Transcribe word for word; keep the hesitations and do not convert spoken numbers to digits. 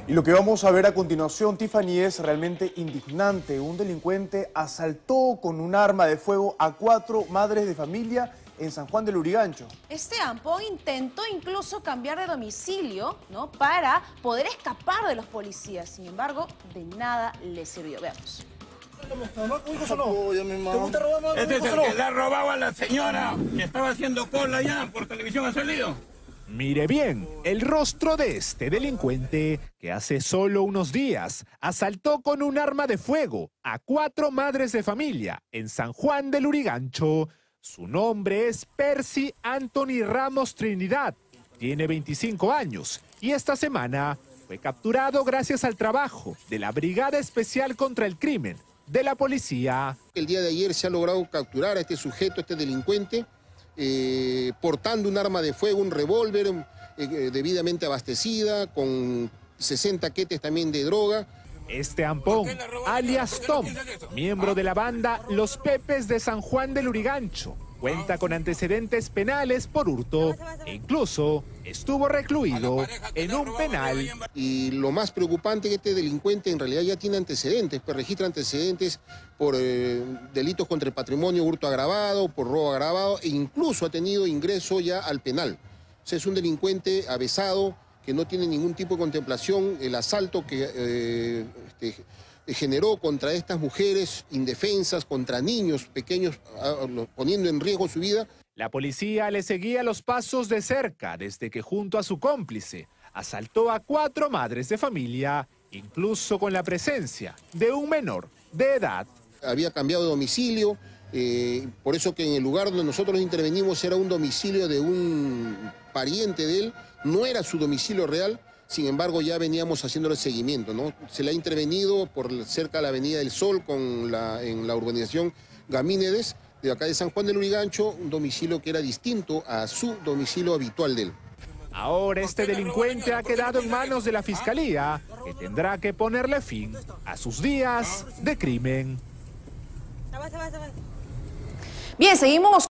Y lo que vamos a ver a continuación, Tiffany, es realmente indignante. Un delincuente asaltó con un arma de fuego a cuatro madres de familia en San Juan del Lurigancho. Este ampón intentó incluso cambiar de domicilio, ¿no?, para poder escapar de los policías. Sin embargo, de nada le sirvió. Veamos. Este es el que le ha robado a la señora que estaba haciendo cola ya, por televisión ha salido. Mire bien el rostro de este delincuente que hace solo unos días asaltó con un arma de fuego a cuatro madres de familia en San Juan del Lurigancho. Su nombre es Percy Anthony Ramos Trinidad, tiene veinticinco años y esta semana fue capturado gracias al trabajo de la Brigada Especial contra el Crimen de la policía. El día de ayer se ha logrado capturar a este sujeto, a este delincuente, eh, portando un arma de fuego, un revólver eh, debidamente abastecida, con sesenta quetes también de droga. Este ampón, alias Tom, miembro de la banda Los Pepes de San Juan del Lurigancho, cuenta con antecedentes penales por hurto e incluso estuvo recluido en un penal. Y lo más preocupante es que este delincuente en realidad ya tiene antecedentes, pues registra antecedentes por eh, delitos contra el patrimonio, hurto agravado, por robo agravado e incluso ha tenido ingreso ya al penal. O sea, es un delincuente avesado que no tiene ningún tipo de contemplación. El asalto que eh, este, generó contra estas mujeres indefensas, contra niños pequeños, poniendo en riesgo su vida. La policía le seguía los pasos de cerca desde que junto a su cómplice asaltó a cuatro madres de familia, incluso con la presencia de un menor de edad. Había cambiado de domicilio, eh, por eso que en el lugar donde nosotros intervenimos era un domicilio de un pariente de él, no era su domicilio real. Sin embargo, ya veníamos haciéndole seguimiento, ¿no? Se le ha intervenido por cerca de la Avenida del Sol, con la, en la urbanización Gamínedes, de acá de San Juan del Lurigancho, un domicilio que era distinto a su domicilio habitual de él. Ahora este delincuente ha quedado en manos de la Fiscalía, que tendrá que ponerle fin a sus días de crimen. Bien, seguimos.